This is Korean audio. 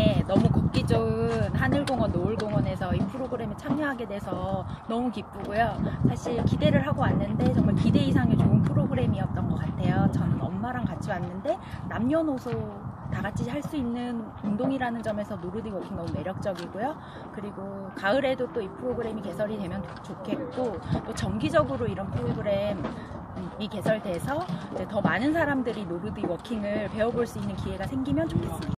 이번에 너무 걷기 좋은 하늘공원, 노을공원에서 이 프로그램에 참여하게 돼서 너무 기쁘고요. 사실 기대를 하고 왔는데 정말 기대 이상의 좋은 프로그램이었던 것 같아요. 저는 엄마랑 같이 왔는데 남녀노소 다 같이 할 수 있는 운동이라는 점에서 노르딕 워킹 너무 매력적이고요. 그리고 가을에도 또 이 프로그램이 개설이 되면 좋겠고, 또 정기적으로 이런 프로그램이 개설돼서 더 많은 사람들이 노르딕 워킹을 배워볼 수 있는 기회가 생기면 좋겠습니다.